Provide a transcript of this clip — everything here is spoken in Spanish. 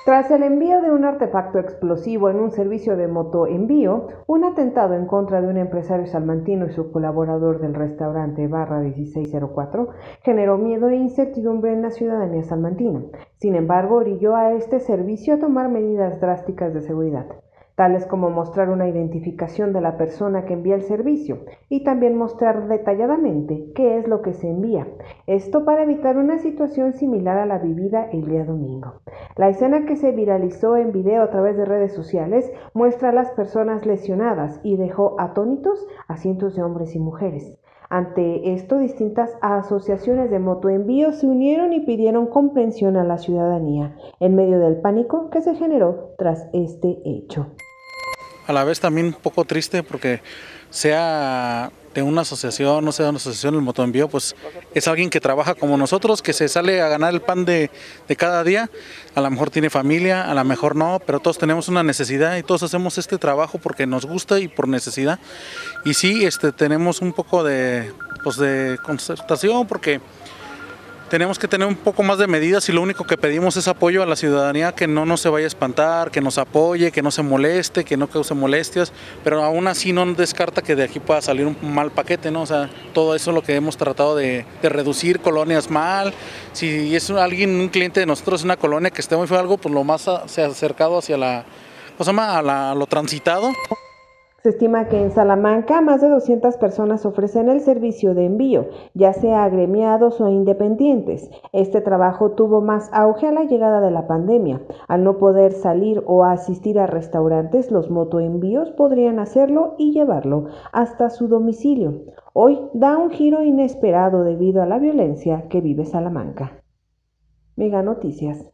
Tras el envío de un artefacto explosivo en un servicio de motoenvío, un atentado en contra de un empresario salmantino y su colaborador del restaurante Barra 1604 generó miedo e incertidumbre en la ciudadanía salmantina. Sin embargo, orilló a este servicio a tomar medidas drásticas de seguridad, tales como mostrar una identificación de la persona que envía el servicio y también mostrar detalladamente qué es lo que se envía. Esto para evitar una situación similar a la vivida el día domingo. La escena que se viralizó en video a través de redes sociales muestra a las personas lesionadas y dejó atónitos a cientos de hombres y mujeres. Ante esto, distintas asociaciones de motoenvío se unieron y pidieron comprensión a la ciudadanía en medio del pánico que se generó tras este hecho. A la vez también un poco triste porque sea de una asociación, no sea una asociación el motoenvío, pues es alguien que trabaja como nosotros, que se sale a ganar el pan de cada día. A lo mejor tiene familia, a lo mejor no, pero todos tenemos una necesidad y todos hacemos este trabajo porque nos gusta y por necesidad. Y sí, tenemos un poco de concertación porque tenemos que tener un poco más de medidas y lo único que pedimos es apoyo a la ciudadanía, que no nos se vaya a espantar, que nos apoye, que no se moleste, que no cause molestias, pero aún así no descarta que de aquí pueda salir un mal paquete, ¿no? O sea, todo eso es lo que hemos tratado de reducir colonias mal. Si es un cliente de nosotros, una colonia que esté muy feo algo, pues lo más se ha acercado hacia a lo transitado. Se estima que en Salamanca más de 200 personas ofrecen el servicio de envío, ya sea agremiados o independientes. Este trabajo tuvo más auge a la llegada de la pandemia. Al no poder salir o asistir a restaurantes, los motoenvíos podrían hacerlo y llevarlo hasta su domicilio. Hoy da un giro inesperado debido a la violencia que vive Salamanca. Mega Noticias.